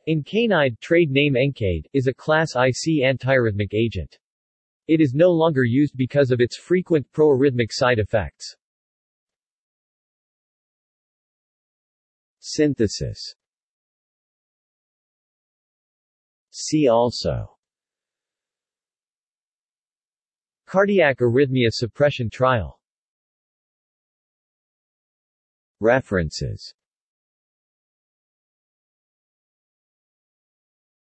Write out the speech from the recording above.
Encainide, trade name Encainide, is a Class IC antiarrhythmic agent. It is no longer used because of its frequent proarrhythmic side effects. Synthesis. See also: Cardiac arrhythmia suppression trial. References